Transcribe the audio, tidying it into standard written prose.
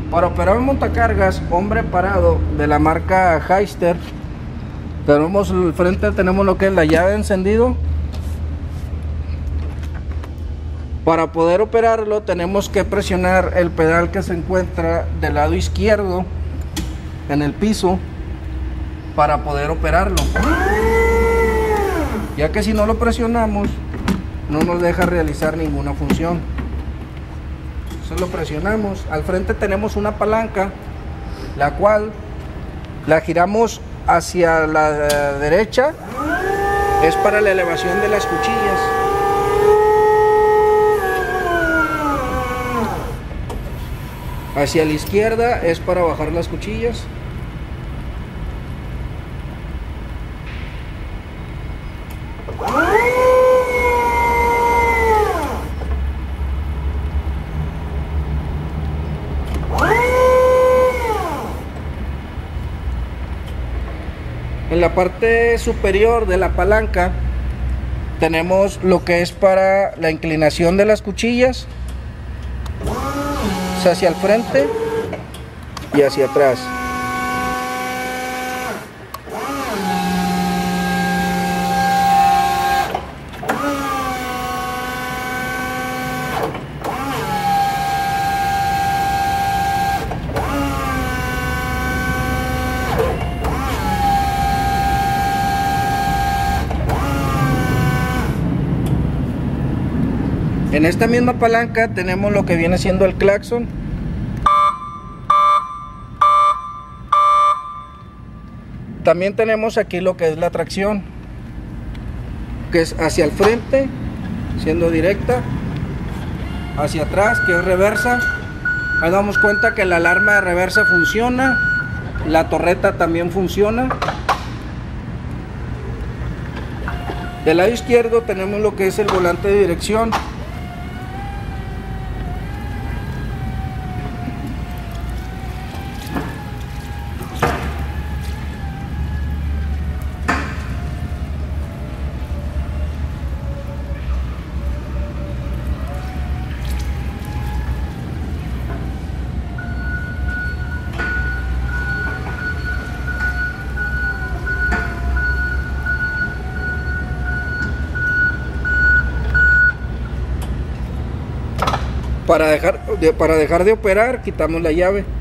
Para operar un montacargas hombre parado de la marca Hyster, tenemos al frente, tenemos lo que es la llave de encendido. Para poder operarlo tenemos que presionar el pedal que se encuentra del lado izquierdo en el piso para poder operarlo, ya que si no lo presionamos no nos deja realizar ninguna función. Entonces lo presionamos. Al frente tenemos una palanca, la cual la giramos hacia la derecha, es para la elevación de las cuchillas. Hacia la izquierda es para bajar las cuchillas. En la parte superior de la palanca tenemos lo que es para la inclinación de las cuchillas, hacia el frente y hacia atrás. En esta misma palanca tenemos lo que viene siendo el claxon. También tenemos aquí lo que es la tracción, que es hacia el frente, siendo directa, hacia atrás, que es reversa. Ahí damos cuenta que la alarma de reversa funciona, la torreta también funciona. Del lado izquierdo tenemos lo que es el volante de dirección. Para dejar de operar, quitamos la llave.